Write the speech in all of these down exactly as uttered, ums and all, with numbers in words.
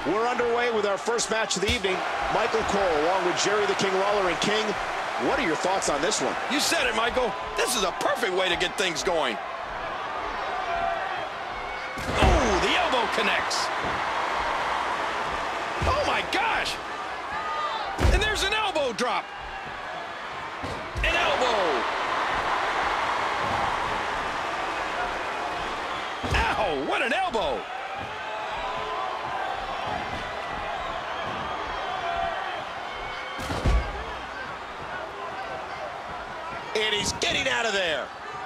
We're underway with our first match of the evening. Michael Cole along with Jerry the King Lawler and King. What are your thoughts on this one? You said it, Michael. This is a perfect way to get things going. Oh, the elbow connects. Oh, my gosh. And there's an elbow drop. An elbow. Ow, what an elbow. And he's getting out of there.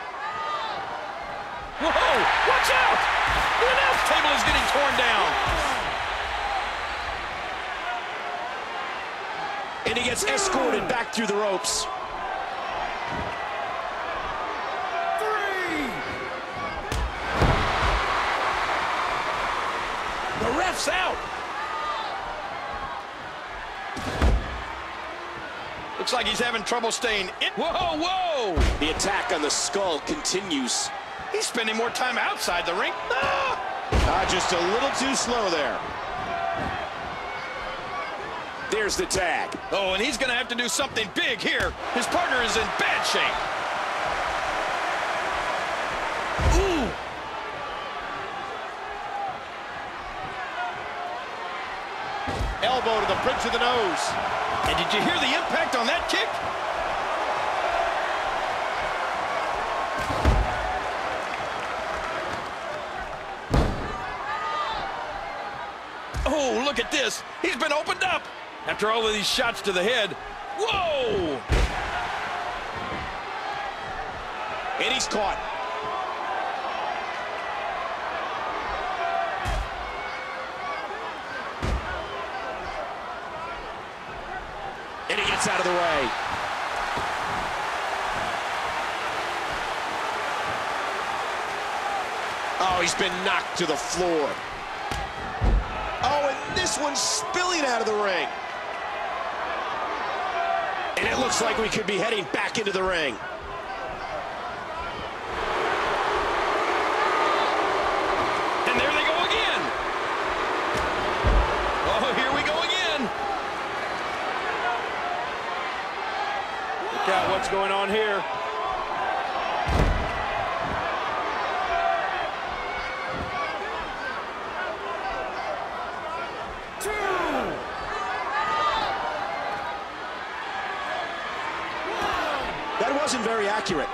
Whoa, watch out! The announce table is getting torn down. And he gets escorted back through the ropes. Three. The ref's out. Looks like he's having trouble staying in. Whoa, whoa! The attack on the skull continues. He's spending more time outside the ring. Ah! Ah, just a little too slow there. There's the tag. Oh, and he's going to have to do something big here. His partner is in bad shape. Ooh! Elbow to the bridge of the nose. And did you hear the impact on that kick? Oh, look at this. He's been opened up. After all of these shots to the head. Whoa! And he's caught. And he gets out of the way. Oh, he's been knocked to the floor. Oh, and this one's spilling out of the ring. And it looks like we could be heading back into the ring. And there they go again. Oh, here we go again. Look out what's going on here. That wasn't very accurate.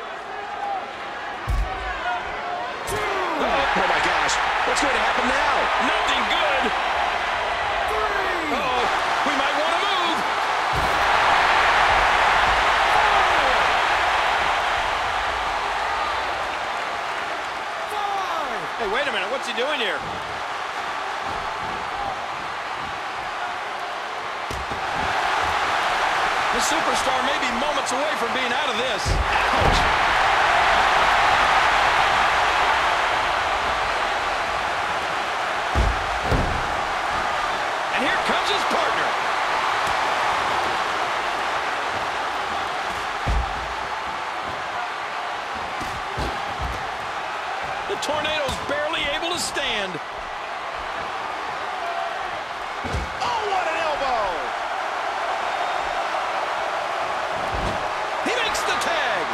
Uh-oh. Oh my gosh, what's going to happen now? Nothing good. Uh-oh, we might want to move. Hey, wait a minute, what's he doing here? The superstar may be moments away from being out of this. Ouch! And here comes his partner. The Tornado's barely able to stand. Oh, what an elbow! The tag.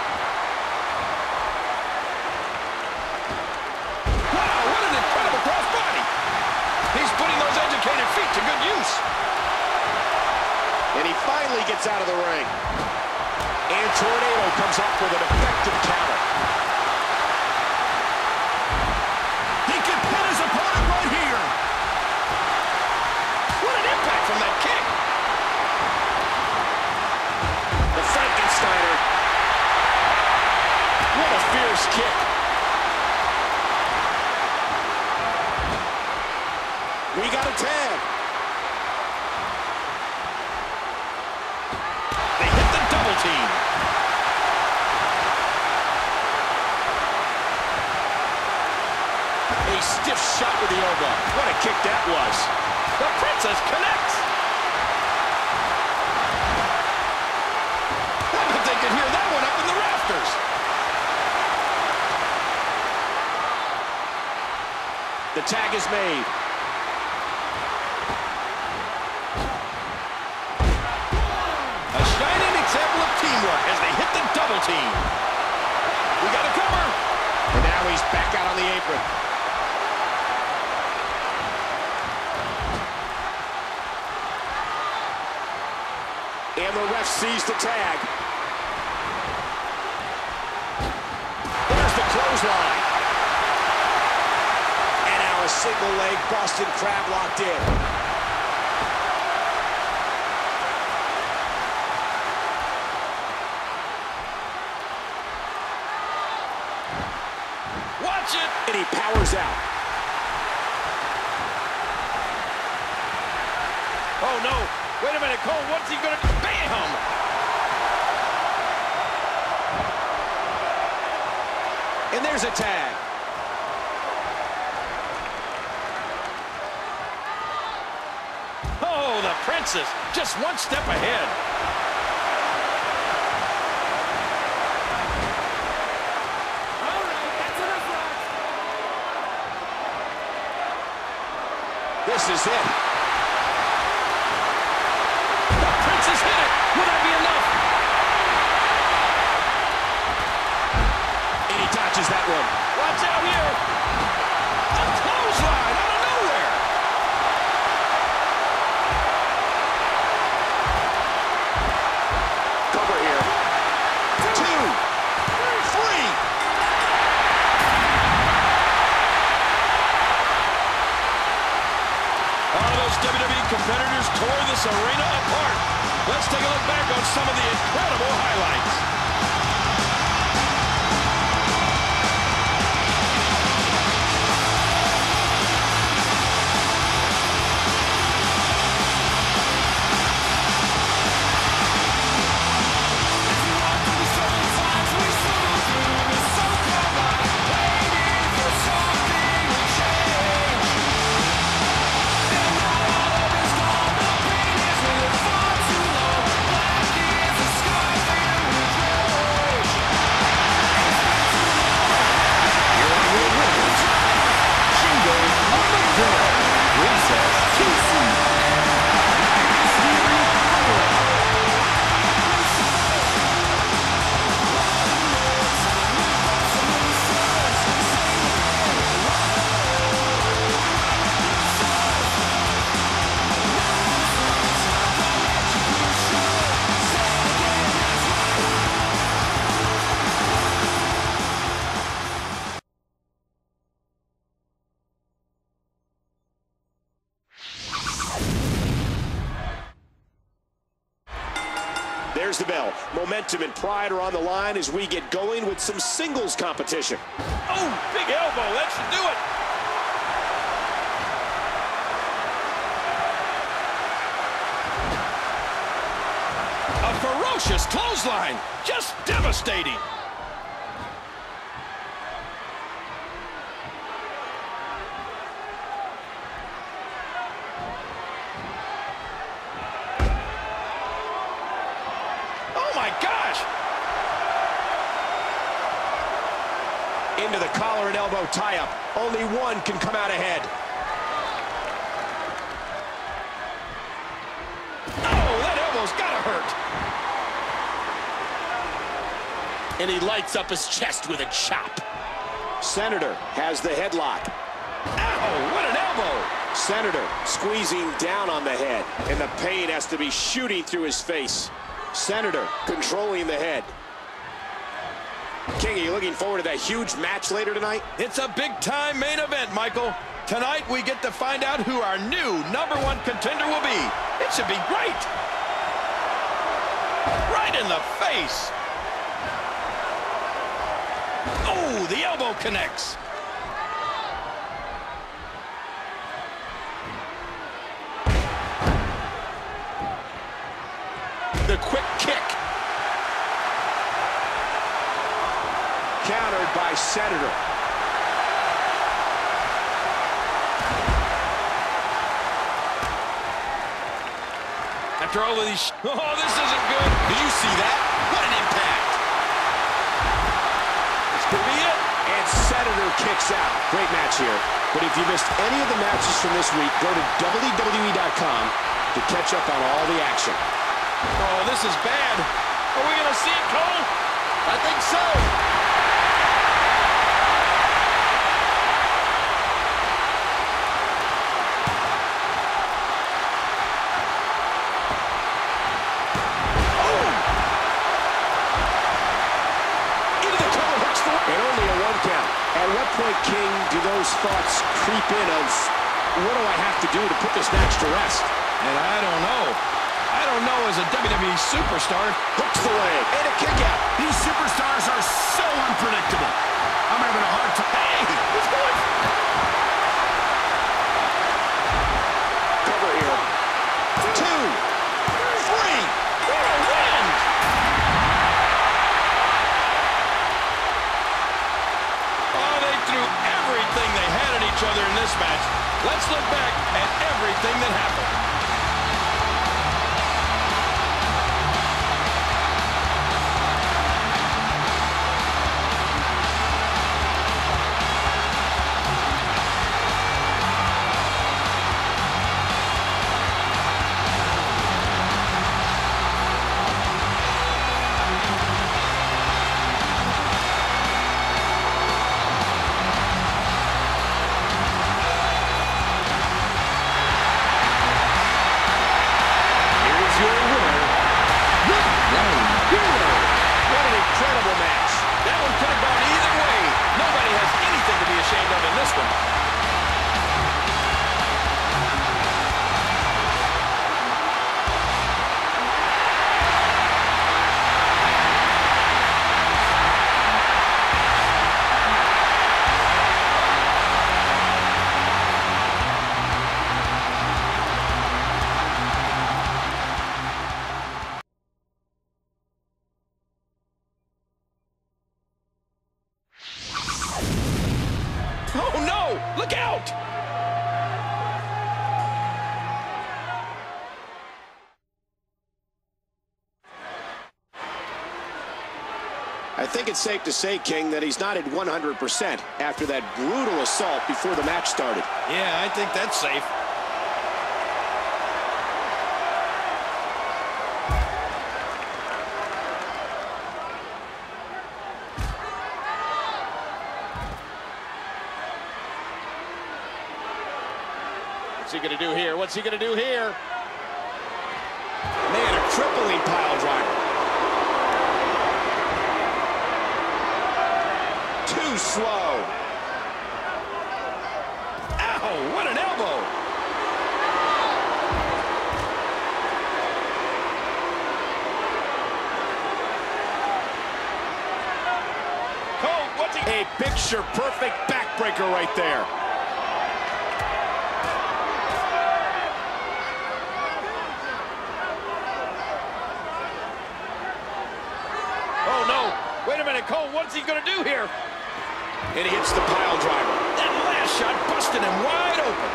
Wow, what an incredible crossbody. He's putting those educated feet to good use. And he finally gets out of the ring. And Tornado comes up with an effective counter. He can pin his opponent right here. What an impact from that kick. The Frankensteiner. What a fierce kick. We got a tag. They hit the double team. A stiff shot with the elbow. What a kick that was. The Princess connects. I bet they could hear that one up in the rafters. The tag is made. A shining example of teamwork as they hit the double team. We got a cover. And now he's back out on the apron. And the ref sees the tag. There's the clothesline. And now a single leg Boston Crab locked in. Watch it. And he powers out. Oh, no. Wait a minute, Cole. What's he going to do? Bam! And there's a tag. Oh, the Princess. Just one step ahead. All right, that's enough, Rock. This is it. Princess hit it. Will that be enough? And he dodges that one. Watch out here. A clothesline out of nowhere. Cover here. Two. Three. All those W W E competitors tore this arena apart. Let's take a look back on some of the incredible highlights. There's the bell. Momentum and pride are on the line as we get going with some singles competition. Oh, big elbow. That should do it. A ferocious clothesline. Just devastating. Into the collar and elbow tie-up. Only one can come out ahead. Oh, that elbow's gotta hurt. And he lights up his chest with a chop. Senator has the headlock. Ow, what an elbow. Senator squeezing down on the head, and the pain has to be shooting through his face. Senator controlling the head. King, are you looking forward to that huge match later tonight? It's a big-time main event, Michael. Tonight, we get to find out who our new number one contender will be. It should be great. Right in the face. Oh, the elbow connects. The quick kick. Countered by Senator. After all of these... Oh, this isn't good. Did you see that? What an impact. This could be it. And Senator kicks out. Great match here. But if you missed any of the matches from this week, go to W W E dot com to catch up on all the action. Oh, this is bad. Are we going to see it, Cole? I think so. Oh! Into the cover, hooks the... And only a one count. At what point, King, do those thoughts creep in of, what do I have to do to put this match to rest? And I don't know. I don't know as a W W E superstar. Hooks the leg. And a kick out. These superstars are so unpredictable. I'm having a hard time. Hey, he's going. Cover here. Two. Three. For a win. Oh, they threw everything they had at each other in this match. Let's look back at everything that happened. Oh, no! Look out! I think it's safe to say, King, that he's not at one hundred percent after that brutal assault before the match started. Yeah, I think that's safe. What's he going to do here? What's he going to do here? Man, a crippling pile driver. Too slow. Ow, what an elbow. Cole, what's he... A picture-perfect backbreaker right there. Oh, no. Wait a minute, Cole, what's he going to do here? And he hits the pile driver. That last shot busted him wide open.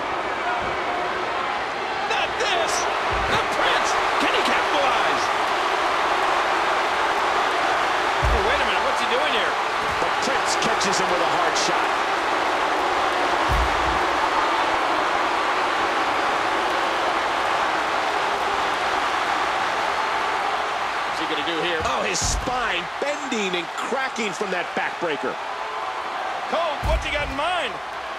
Not this. The Prince. Can he capitalize? Oh, wait a minute. What's he doing here? The Prince catches him with a hard shot. What's he going to do here? Oh, his spine bending and cracking from that backbreaker. Cole, what's he got in mind?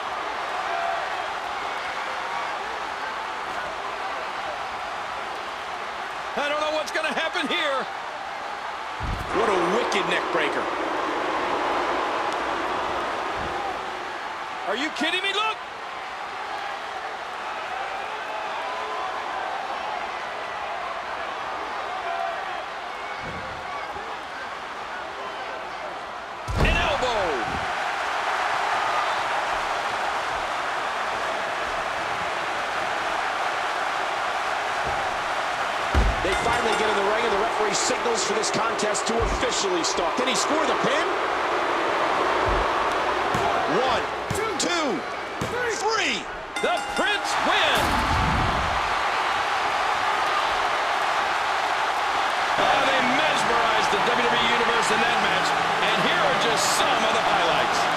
I don't know what's going to happen here. What a wicked neck breaker. Are you kidding me? Look. An elbow. They finally get in the ring, and the referee signals for this contest to officially start. Can he score the pin? One, two, three. The Prince wins. Oh, they mesmerized the W W E Universe in that match, and here are just some of the highlights.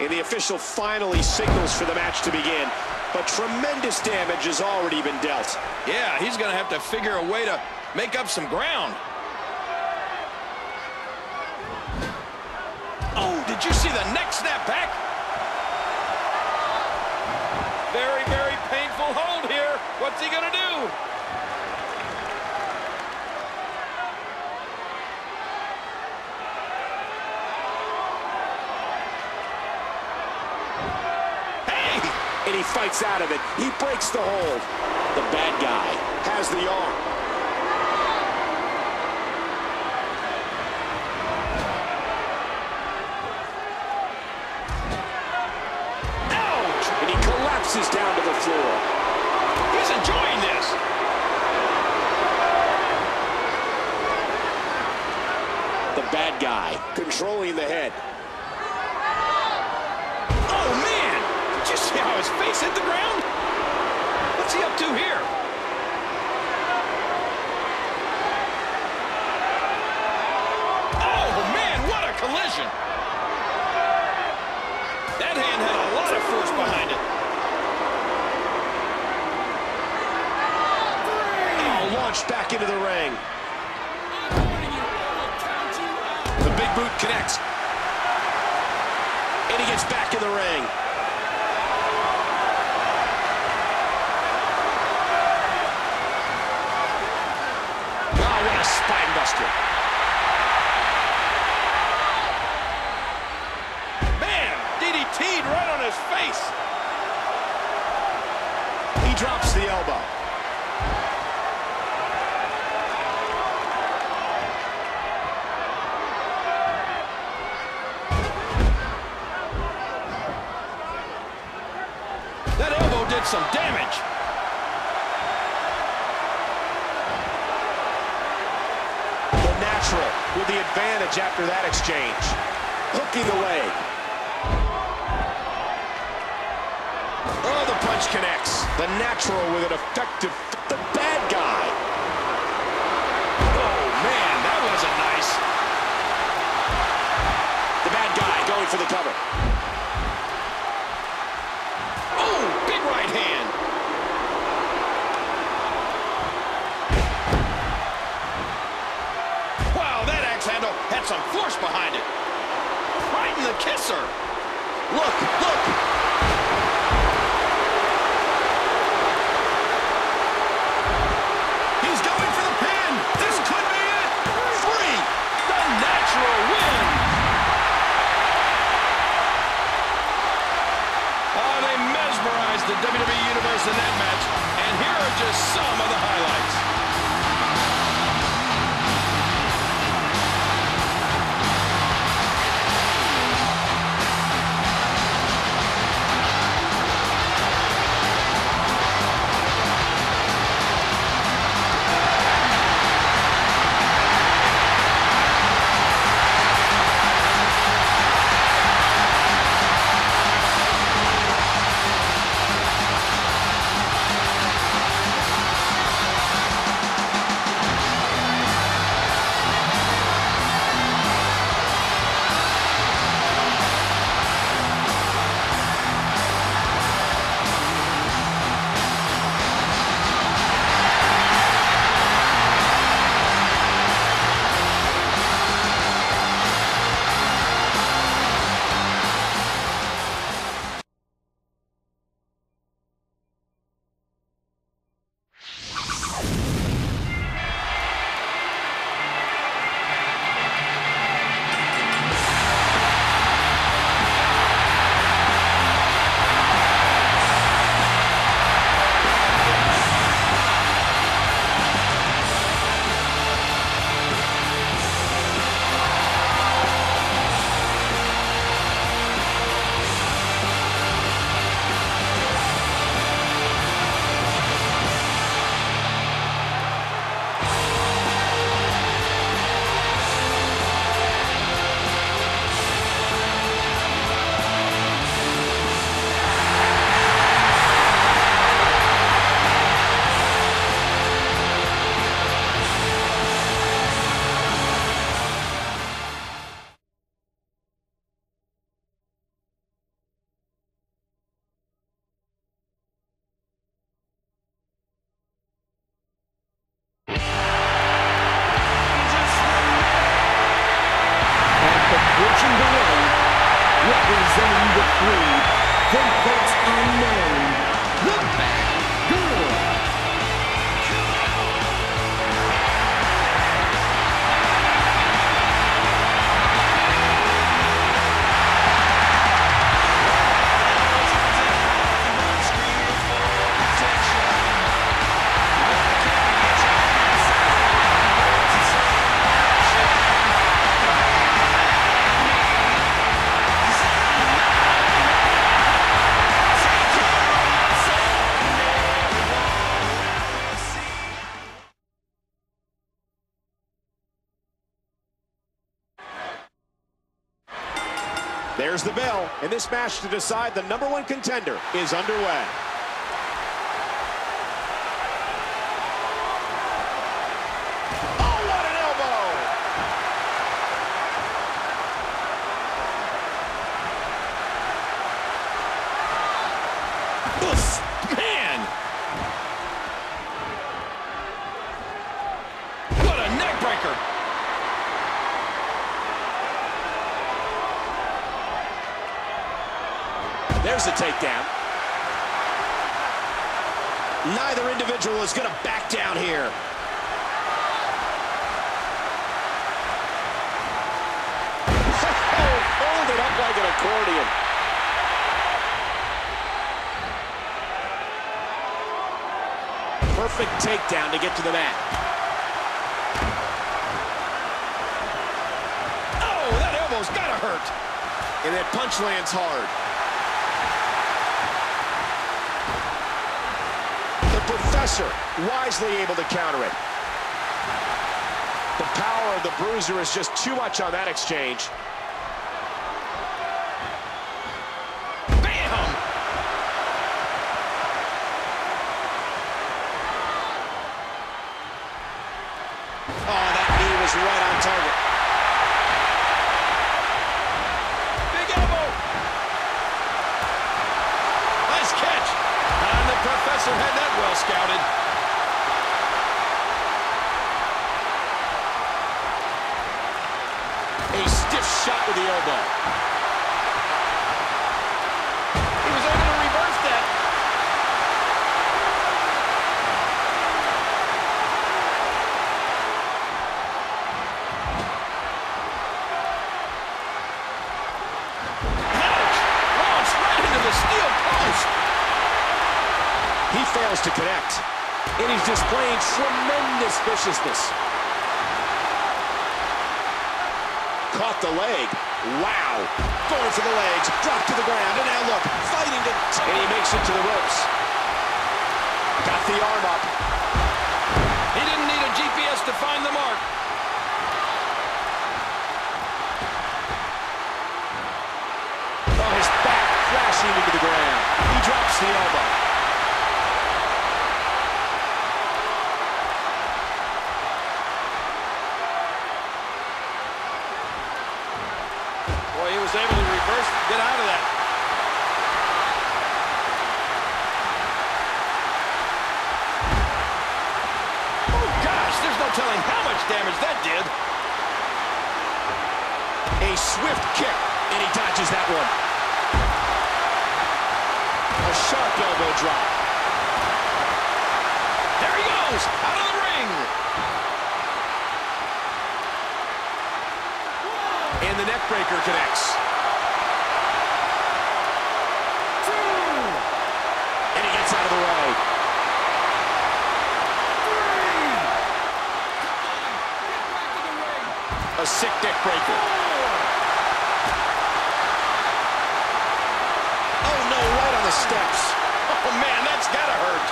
and the official finally signals for the match to begin. But tremendous damage has already been dealt. Yeah, he's going to have to figure a way to make up some ground. Oh, did you see the neck snap back? Very, very painful hold here. What's he going to do? And he fights out of it. He breaks the hold. The bad guy has the arm. Ouch! And he collapses down to the floor. He's enjoying this. The bad guy controlling the head. Oh, man! Did you see how his face hit the ground? What's he up to here? Oh, man, what a collision! That hand had a lot of force behind it. Oh, launched back into the ring. The big boot connects. And he gets back in the ring. Spine buster. Man, D D T'd right on his face. He drops the elbow. That elbow did some damage. With the advantage after that exchange. Hooking the leg. Oh, the punch connects. The natural with an effective... The bad guy. Oh, man, that wasn't nice. The bad guy going for the cover. Oh, big right hand. Handle had some force behind it. Right in the kisser. Look, look. He's going for the pin. This could be it. Free. The natural win. Oh, they mesmerized the W W E Universe in that match. And here are just some of the highlights. There's the bell, and this match to decide the number one contender is underway. Oh, what an elbow! Oof, man! What a neck breaker! There's a takedown. Neither individual is going to back down here. Oh, folded up like an accordion. Perfect takedown to get to the mat. Oh, that elbow's gotta hurt. And that punch lands hard. Professor wisely able to counter it. The power of the bruiser is just too much on that exchange. Bam! Oh, that knee was right on target. Big elbow! Nice catch! And the Professor had that well scouted. A stiff shot with the elbow. He was able to reverse that. Ouch! Launched right into the steel post. He fails to connect, and he's displaying tremendous viciousness. Caught the leg. Wow. Going for the legs. Drop to the ground. And now look, fighting to... And he makes it to the ropes. Got the arm up. He didn't need a G P S to find the mark. Oh, his back crashing into the ground. He drops the elbow. Boy, he was able to reverse, get out of that. Oh, gosh, there's no telling how much damage that did. A swift kick, and he dodges that one. A sharp elbow drop. There he goes, out of the ring. And the neck breaker connects. Two. And he gets out of the way. Three. A sick neck breaker. Oh no, right on the steps. Oh man, that's gotta hurt.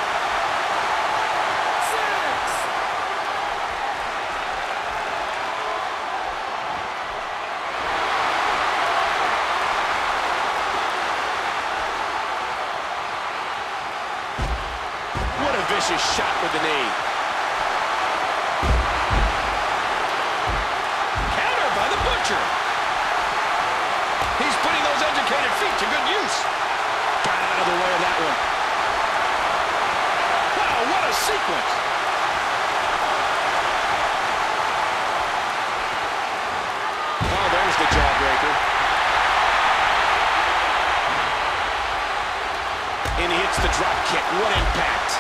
Vicious shot with the knee. Counter by the Butcher. He's putting those educated feet to good use. Got out of the way of that one. Wow, what a sequence. Oh, there's the jawbreaker. And he hits the drop kick. What impact.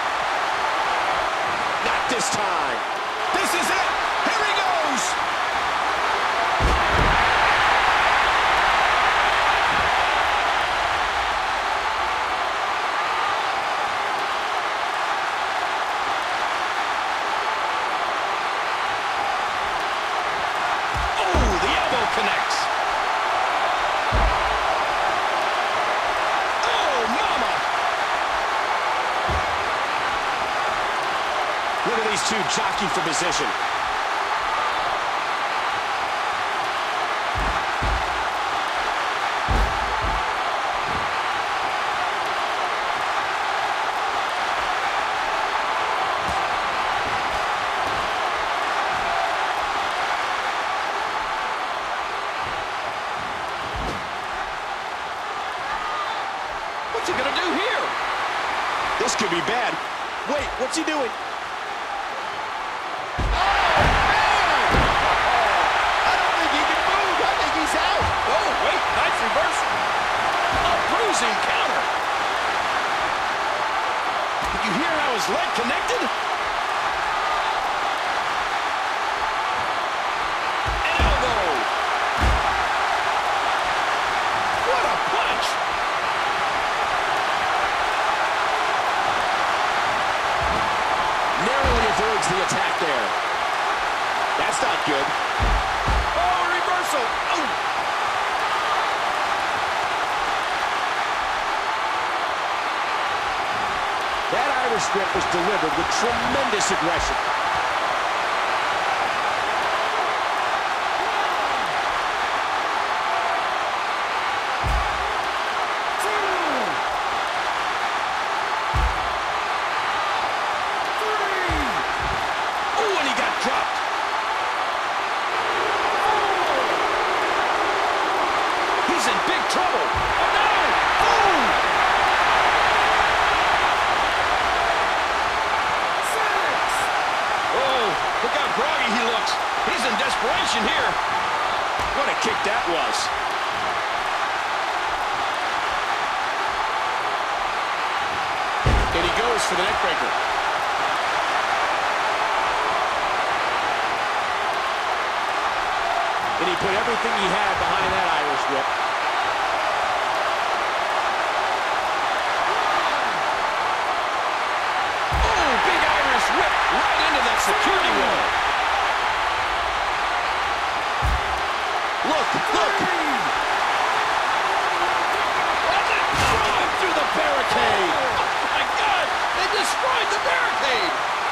Not this time. This is it. Here he goes. Oh, the elbow connects. Oh, mama. Look at these two jockeying for position. What's he doing? Oh, wait, nice reversal. A bruising counter. Did you hear how his leg connected? An elbow. What a punch. Narrowly avoids the attack there. That's not good. Oh, reversal. Oh. That Irish whip was delivered with tremendous aggression. Oh, and he got dropped. He's in big trouble. Oh, no! Boom! Look how groggy he looks. He's in desperation here. What a kick that was. And he goes for the neck breaker. And he put everything he had behind that Irish whip. Oh, big Irish whip right into that security wall. Look, look. Oh, through the barricade. Oh, my God. They destroyed the barricade.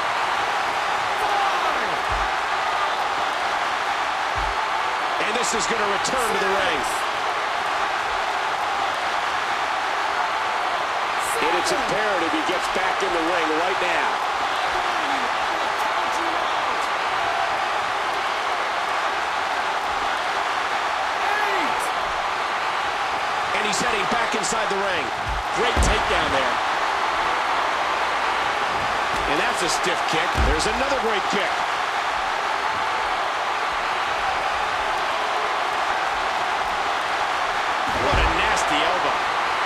And this is going to return to the ring. And it's imperative he gets back in the ring right now. And he's heading back inside the ring. Great takedown there. And that's a stiff kick. There's another great kick. What a nasty elbow.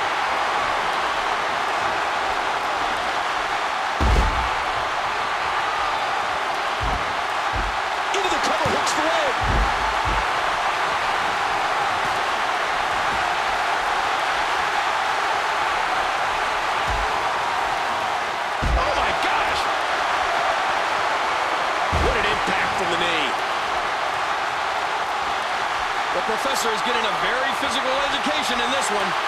Into the cover, hooks the leg. Oh, my gosh. What an impact from the knee. The professor is getting a very physical education in this one.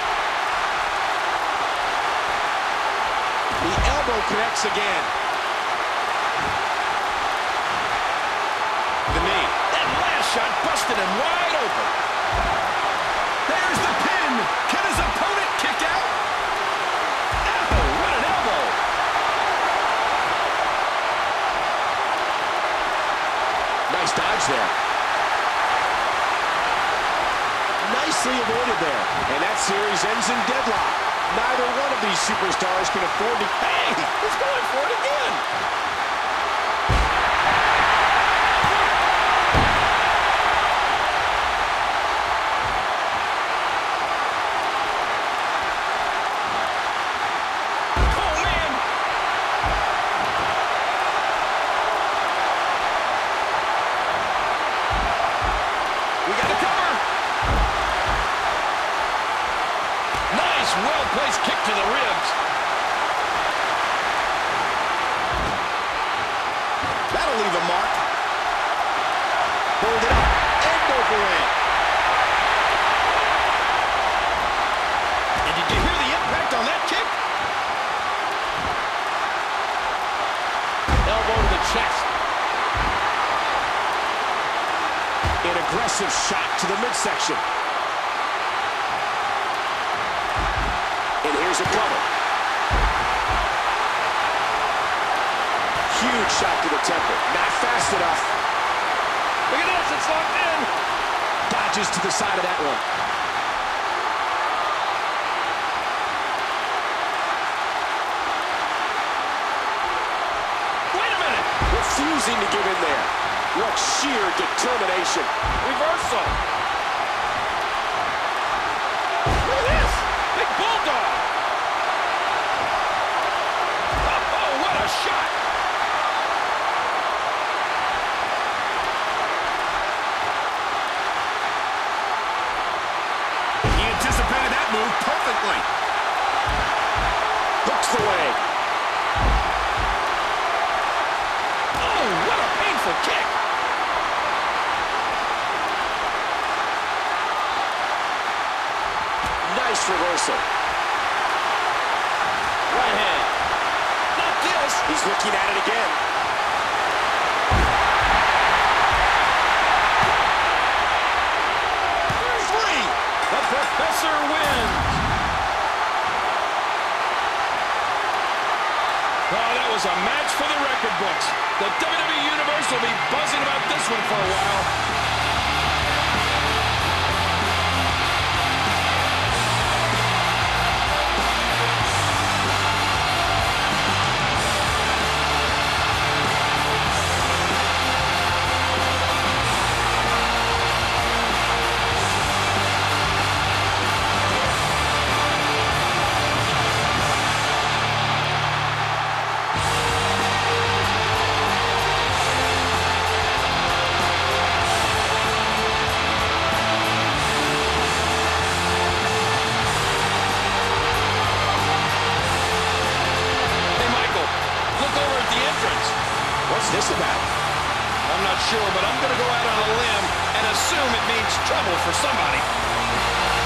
The elbow connects again. The knee. That last shot busted him wide open. There's the pin. Can his opponent kick out? Ow, what an elbow. Nice dodge there. Nicely avoided there. And that series ends in deadlock. Neither one of these superstars can afford to... Hey, he's going for it again. Oh, man. We got a cover. Nice, well-placed kick to the ribs. That'll leave a mark. Hold it up. End over end. And did you hear the impact on that kick? Elbow to the chest. An aggressive shot to the midsection. And here's a cover. Huge shot to the temple. Not fast enough. Look at this, it's locked in. Dodges to the side of that one. refusing to give in there. What sheer determination. Reversal. Look at this. Big bulldog. Oh, oh, what a shot. He anticipated that move perfectly. Hooks the leg. Oh, what a painful kick. Nice reversal. Right hand. Not this. He's looking at it again. Three. The Professor wins. Oh, that was a match for the record books. The W W E Universe will be buzzing about this one for a while. What's this about? I'm not sure, but I'm going to go out on a limb and assume it means trouble for somebody.